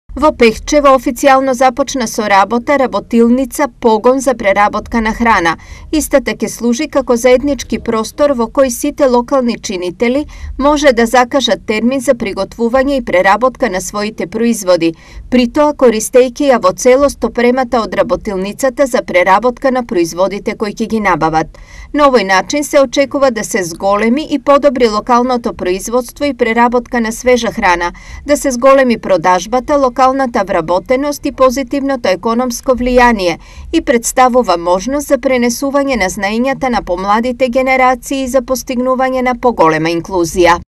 Во Пехчево официјално започна со работа работилница Погон за преработкана храна. Истата ќе служи како заеднички простор во кој сите локални чинители може да закажат термин за приготвување и преработка на своите производи, при тоа користејќи ја во целост опремата од работилницата за преработка на производите кои ќе ги набават. На овој начин се очекува да се зголеми и подобри локалното производство и преработка на свежа храна, да се зголеми продажбата, локалната вработеност и позитивното економско влијание и представува можност за пренесување на знаењата на помладите генерации и за постигнување на поголема инклузија.